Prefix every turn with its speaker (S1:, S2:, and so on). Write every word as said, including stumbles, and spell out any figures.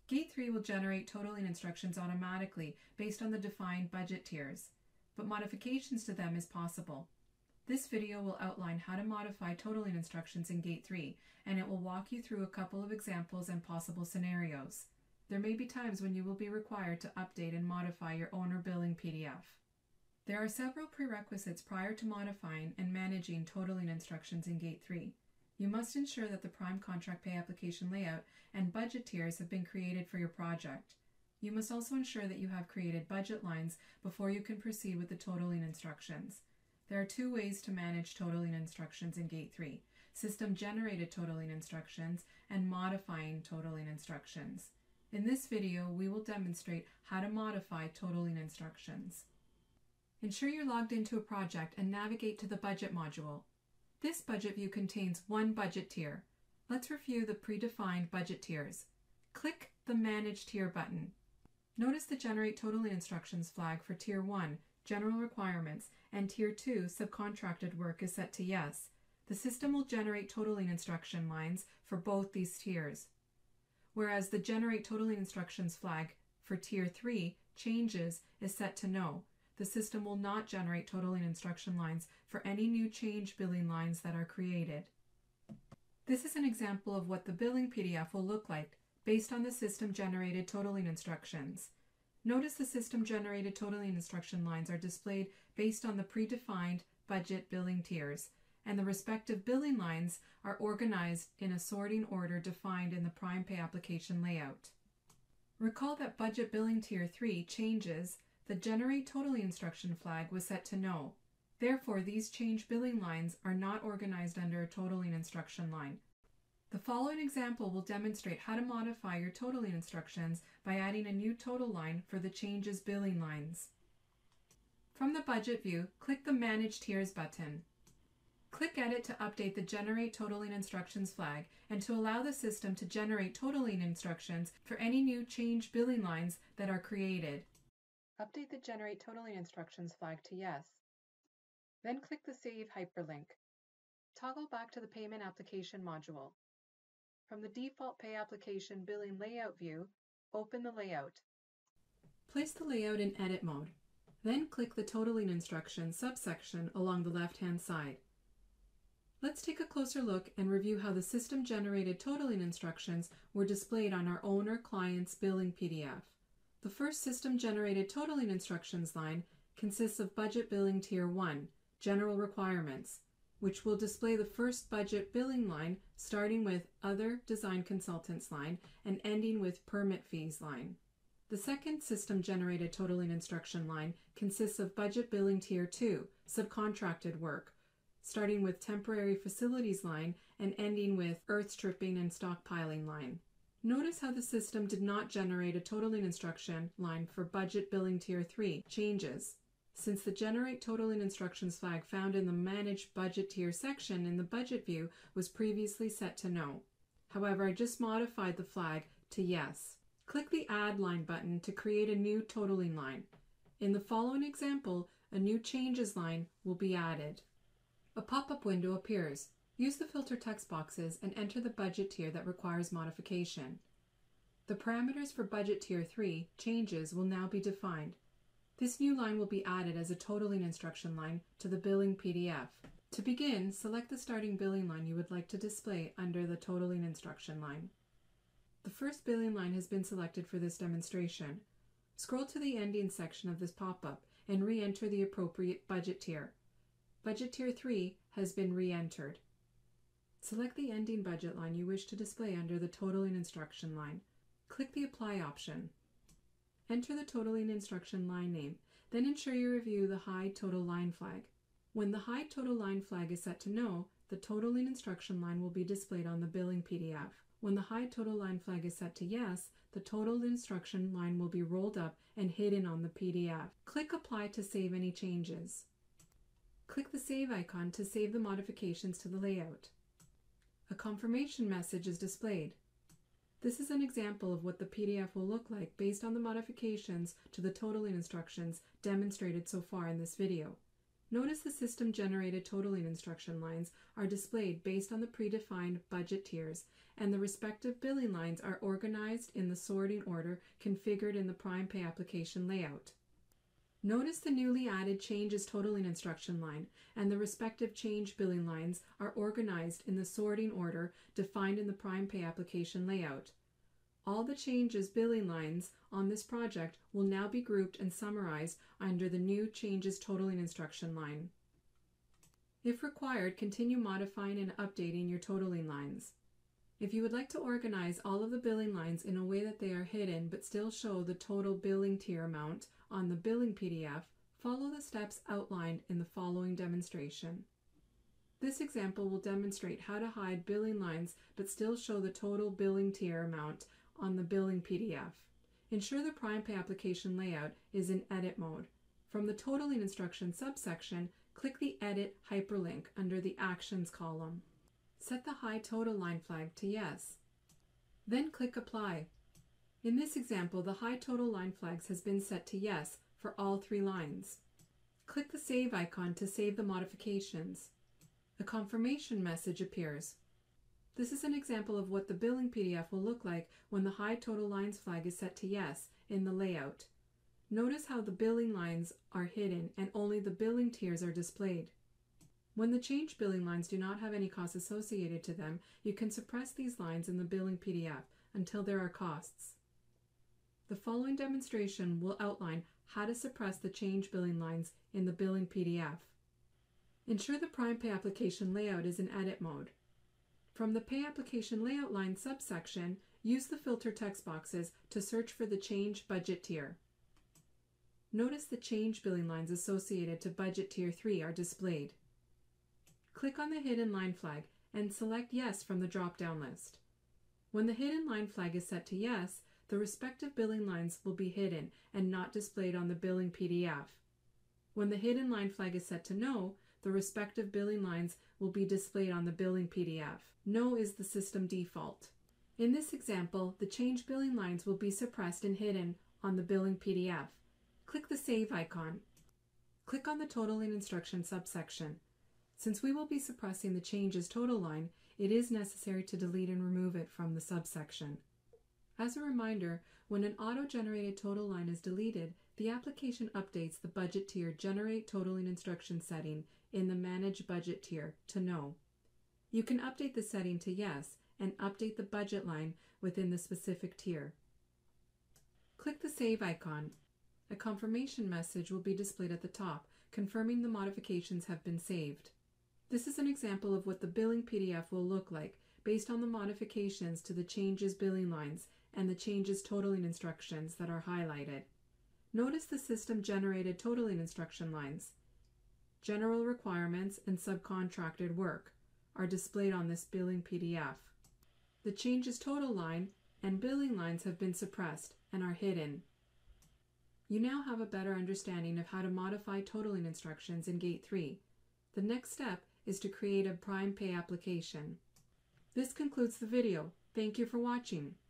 S1: Gate three will generate totaling instructions automatically based on the defined budget tiers, but modifications to them is possible. This video will outline how to modify totaling instructions in Gate three, and it will walk you through a couple of examples and possible scenarios. There may be times when you will be required to update and modify your owner billing P D F. There are several prerequisites prior to modifying and managing totaling instructions in Gate three. You must ensure that the prime contract pay application layout and budget tiers have been created for your project. You must also ensure that you have created budget lines before you can proceed with the totaling instructions. There are two ways to manage totaling instructions in Gate three: system-generated totaling instructions and modifying totaling instructions. In this video, we will demonstrate how to modify totaling instructions. Ensure you're logged into a project and navigate to the Budget module. This budget view contains one budget tier. Let's review the predefined budget tiers. Click the Manage Tier button. Notice the Generate Totaling Instructions flag for Tier one, General Requirements, and Tier two, Subcontracted Work is set to Yes. The system will generate totaling instruction lines for both these tiers. Whereas the Generate Totaling Instructions flag for Tier three, Changes, is set to No. The system will not generate totaling instruction lines for any new change billing lines that are created. This is an example of what the billing P D F will look like based on the system-generated totaling instructions. Notice the system-generated totaling instruction lines are displayed based on the predefined budget billing tiers, and the respective billing lines are organized in a sorting order defined in the prime pay application layout. Recall that budget billing tier three, Changes, the Generate Totaling Instruction flag was set to No. Therefore, these change billing lines are not organized under a totaling instruction line. The following example will demonstrate how to modify your totaling instructions by adding a new total line for the Changes billing lines. From the Budget view, click the Manage Tiers button. Click Edit to update the Generate Totaling Instructions flag and to allow the system to generate totaling instructions for any new change billing lines that are created. Update the Generate Totaling Instructions flag to Yes. Then click the Save hyperlink. Toggle back to the Payment Application module. From the default Pay Application Billing Layout view, open the layout. Place the layout in Edit mode. Then click the Totaling Instructions subsection along the left-hand side. Let's take a closer look and review how the system-generated totaling instructions were displayed on our owner client's billing P D F. The first system-generated totaling instructions line consists of Budget Billing Tier one, General Requirements, which will display the first budget billing line starting with Other Design Consultants line and ending with Permit Fees line. The second system-generated totaling instruction line consists of Budget Billing Tier two, Subcontracted Work, starting with Temporary Facilities line and ending with Earth Stripping and Stockpiling line. Notice how the system did not generate a totaling instruction line for Budget Billing Tier three, Changes, since the Generate Totaling Instructions flag found in the Manage Budget Tier section in the Budget view was previously set to No. However, I just modified the flag to Yes. Click the Add Line button to create a new totaling line. In the following example, a new Changes line will be added. A pop-up window appears. Use the filter text boxes and enter the budget tier that requires modification. The parameters for Budget Tier three, Changes, will now be defined. This new line will be added as a totaling instruction line to the billing P D F. To begin, select the starting billing line you would like to display under the totaling instruction line. The first billing line has been selected for this demonstration. Scroll to the ending section of this pop-up and re-enter the appropriate budget tier. Budget Tier three has been re-entered. Select the ending budget line you wish to display under the totaling instruction line. Click the Apply option. Enter the totaling instruction line name, then ensure you review the Hide Total Line flag. When the Hide Total Line flag is set to No, the totaling instruction line will be displayed on the billing P D F. When the Hide Total Line flag is set to Yes, the total instruction line will be rolled up and hidden on the P D F. Click Apply to save any changes. Click the Save icon to save the modifications to the layout. A confirmation message is displayed. This is an example of what the P D F will look like based on the modifications to the totaling instructions demonstrated so far in this video. Notice the system-generated totaling instruction lines are displayed based on the predefined budget tiers, and the respective billing lines are organized in the sorting order configured in the Prime Pay application layout. Notice the newly added Changes Totaling instruction line, and the respective change billing lines are organized in the sorting order defined in the Prime Pay application layout. All the changes billing lines on this project will now be grouped and summarized under the new Changes Totaling instruction line. If required, continue modifying and updating your totaling lines. If you would like to organize all of the billing lines in a way that they are hidden but still show the total billing tier amount on the billing P D F, follow the steps outlined in the following demonstration. This example will demonstrate how to hide billing lines but still show the total billing tier amount on the billing P D F. Ensure the Prime Pay application layout is in edit mode. From the totaling instruction subsection, click the Edit hyperlink under the Actions column. Set the Hide Total line flag to Yes. Then click Apply. In this example, the Hide Total line flags has been set to Yes for all three lines. Click the Save icon to save the modifications. A confirmation message appears. This is an example of what the billing P D F will look like when the Hide Total Lines flag is set to Yes in the layout. Notice how the billing lines are hidden and only the billing tiers are displayed. When the change billing lines do not have any costs associated to them, you can suppress these lines in the billing P D F until there are costs. The following demonstration will outline how to suppress the change billing lines in the billing P D F. Ensure the Prime Pay application layout is in edit mode. From the Pay application layout line subsection, use the filter text boxes to search for the Change Budget tier. Notice the change billing lines associated to Budget Tier three are displayed. Click on the hidden line flag and select Yes from the drop-down list. When the hidden line flag is set to Yes, the respective billing lines will be hidden and not displayed on the billing P D F. When the hidden line flag is set to No, the respective billing lines will be displayed on the billing P D F. No is the system default. In this example, the change billing lines will be suppressed and hidden on the billing P D F. Click the Save icon. Click on the Totaling Instruction subsection. Since we will be suppressing the Changes Total line, it is necessary to delete and remove it from the subsection. As a reminder, when an auto-generated total line is deleted, the application updates the budget tier Generate Totaling Instruction setting in the Manage Budget tier to No. You can update the setting to Yes and update the budget line within the specific tier. Click the Save icon. A confirmation message will be displayed at the top, confirming the modifications have been saved. This is an example of what the billing P D F will look like based on the modifications to the changes billing lines and the changes totaling instructions that are highlighted. Notice the system-generated totaling instruction lines. General requirements and subcontracted work are displayed on this billing P D F. The changes total line and billing lines have been suppressed and are hidden. You now have a better understanding of how to modify totaling instructions in Gate three. The next step is to create a Prime Pay application. This concludes the video. Thank you for watching.